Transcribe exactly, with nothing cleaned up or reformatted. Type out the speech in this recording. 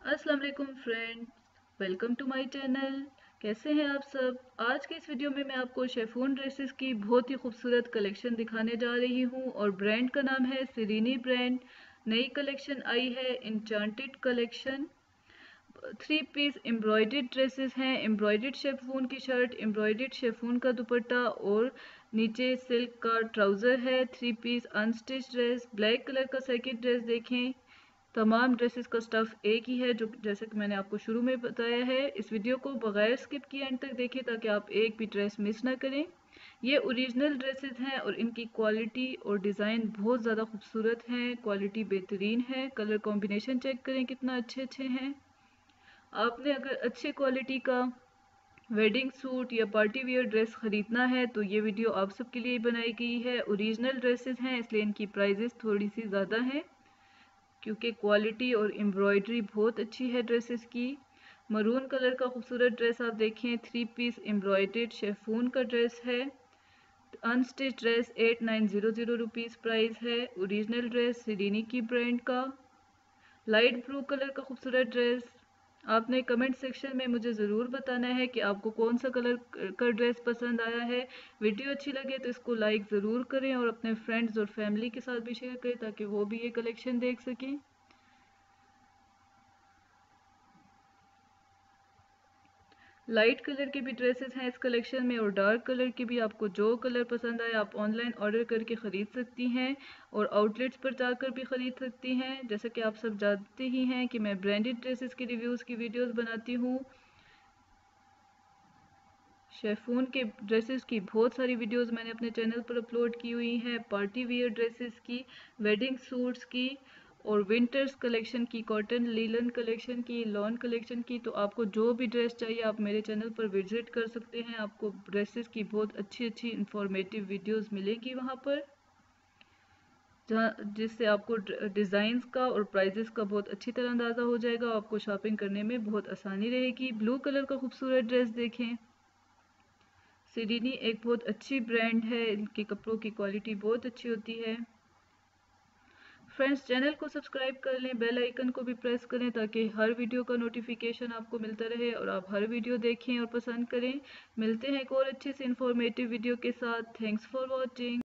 अस्सलाम वालेकुम friend, welcome to my channel. कैसे हैं आप सब? आज के इस वीडियो में मैं आपको शेफून ड्रेसेस की बहुत ही खूबसूरत कलेक्शन दिखाने जा रही हूं और ब्रांड का नाम है सिरीनी ब्रांड। नई कलेक्शन आई है enchanted collection. Three piece embroidered dresses हैं, एम्ब्रॉयडर्ड शेफून की शर्ट, एम्ब्रॉयडर्ड शेफून का दुपट्टा और नीचे सिल्क का ट्राउज़र है। Three piece unstitch dress, black colour का सेकंड ड्रेस देखें। तमाम ड्रेसेस का स्टफ़ एक ही है, जो जैसे कि मैंने आपको शुरू में बताया है। इस वीडियो को बगैर स्किप किए एंड तक देखें ताकि आप एक भी ड्रेस मिस ना करें। ये ओरिजिनल ड्रेसेस हैं और इनकी क्वालिटी और डिज़ाइन बहुत ज़्यादा खूबसूरत हैं, क्वालिटी बेहतरीन है। कलर कॉम्बिनेशन चेक करें कितना अच्छे अच्छे हैं। आपने अगर अच्छे क्वालिटी का वेडिंग सूट या पार्टी वियर ड्रेस ख़रीदना है तो ये वीडियो आप सबके लिए बनाई गई है। ओरिजिनल ड्रेसेस हैं इसलिए इनकी प्राइजेस थोड़ी सी ज़्यादा हैं, क्योंकि क्वालिटी और एम्ब्रॉयडरी बहुत अच्छी है ड्रेसेस की। मरून कलर का खूबसूरत ड्रेस आप देखें, थ्री पीस एम्ब्रॉयडर्ड शेफून का ड्रेस है। Unstitch dress eight nine zero zero rupees price है। ओरिजिनल ड्रेस सिरीनी की ब्रांड का। लाइट ब्लू कलर का खूबसूरत ड्रेस। आपने कमेंट सेक्शन में मुझे ज़रूर बताना है कि आपको कौन सा कलर का ड्रेस पसंद आया है। वीडियो अच्छी लगे तो इसको लाइक ज़रूर करें और अपने फ्रेंड्स और फैमिली के साथ भी शेयर करें ताकि वो भी ये कलेक्शन देख सकें। लाइट कलर के भी ड्रेसेस हैं इस कलेक्शन में और डार्क कलर के भी। आपको जो कलर पसंद आए आप ऑनलाइन ऑर्डर करके ख़रीद सकती हैं और आउटलेट्स पर जाकर भी ख़रीद सकती हैं। जैसा कि आप सब जानते ही हैं कि मैं ब्रांडेड ड्रेसेस के रिव्यूज़ की वीडियोस बनाती हूँ। शेफून के ड्रेसेस की बहुत सारी वीडियोस मैंने अपने चैनल पर अपलोड की हुई हैं, पार्टी वियर ड्रेसेस की, वेडिंग सूट्स की और विंटर्स कलेक्शन की, कॉटन लीलन कलेक्शन की, लॉन कलेक्शन की। तो आपको जो भी ड्रेस चाहिए आप मेरे चैनल पर विजिट कर सकते हैं। आपको ड्रेसेस की बहुत अच्छी अच्छी इंफॉर्मेटिव वीडियोस मिलेंगी वहाँ पर, जहाँ जिससे आपको डिज़ाइंस का और प्राइजेस का बहुत अच्छी तरह अंदाज़ा हो जाएगा। आपको शॉपिंग करने में बहुत आसानी रहेगी। ब्लू कलर का खूबसूरत ड्रेस देखें। सिरीनी एक बहुत अच्छी ब्रांड है, इनके कपड़ों की क्वालिटी बहुत अच्छी होती है। फ्रेंड्स, चैनल को सब्सक्राइब कर लें, बेल आइकन को भी प्रेस करें ताकि हर वीडियो का नोटिफिकेशन आपको मिलता रहे और आप हर वीडियो देखें और पसंद करें। मिलते हैं एक और अच्छे से इंफॉर्मेटिव वीडियो के साथ। Thanks for watching.